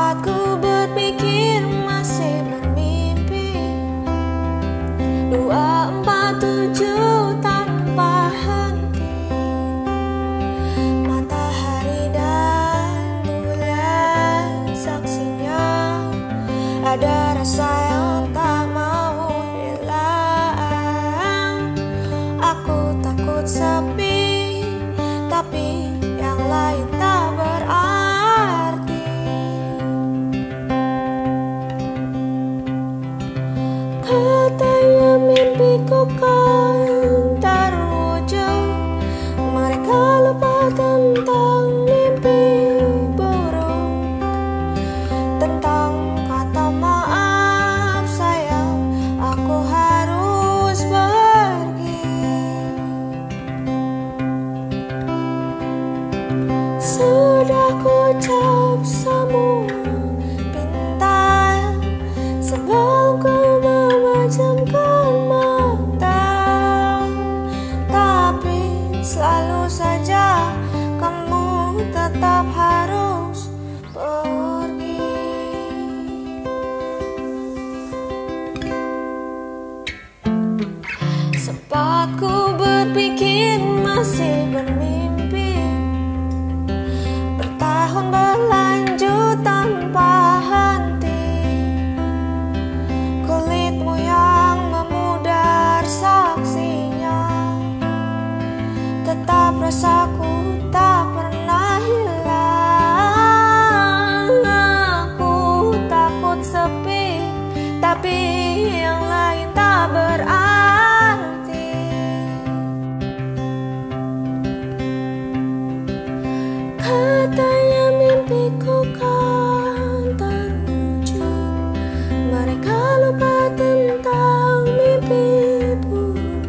Sempat ku berpikir masih bermimpi 247 tanpa henti. Matahari dan bulan saksinya. Ada rasa yang tak mau hilang. Aku takut sepi, tapi yang lain tak berarti. Katanya mimpiku kan terwujud. Mereka lupa tentang mimpi buruk, tentang kata maaf sayang, aku harus pergi. Sudah ku ucap semua bintang sebelum ku memejamkan mata, tapi selalu saja kamu tetap harus pergi. Sempat ku berpikir masih bermimpi, bertahun berlanjut tanpa henti. Kulitmu yang memudar saksinya, tetap rasaku tak pernah hilang. Aku takut sepi, tapi yang lain tak berarti. Katanya mimpiku kan terwujud. Mereka lupa tentang mimpi buruk,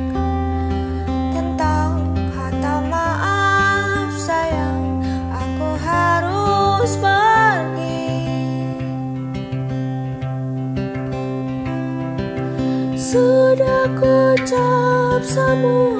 tentang kata maaf sayang, aku harus pergi. Sudah ku ucap semua